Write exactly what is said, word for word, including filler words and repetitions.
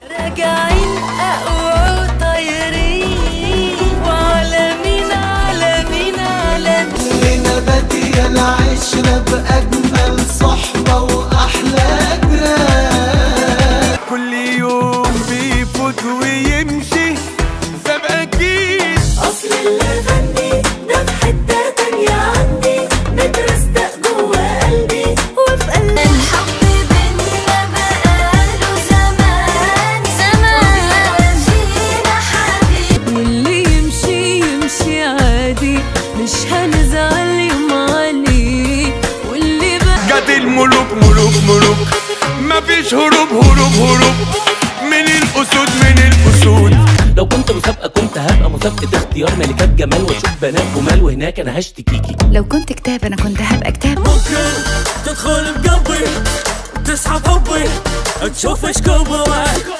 راجعين اقوى وطايرين وعالمين عالمين عالمين لنباتي العشرة بأجمل صحبة وأحلى جيران. كل يوم بيفوت ويمشي ساب أكيد أصل اللافندي ده في حتة تانية عندي مترستق جوا قلبي وفي قلبي. الحب بينا بقاله زمان زمان فينا حبيب واللي يمشي يمشي عادي مش هنزعل يوم عليه واللي بقى جت الملوك ملوك ملوك مفيش هروب هروب هروب من الأسود من الأسود. لو كنت مسابقة كنت هبقى مسابقة اختيار ملكات جمال واشوف بنات جمال وهناك انا هشتكيكي. لو كنت كتاب انا كنت هبقى كتاب. ممكن تدخل بقلبي تسحب حبي تشوف ايش كبرك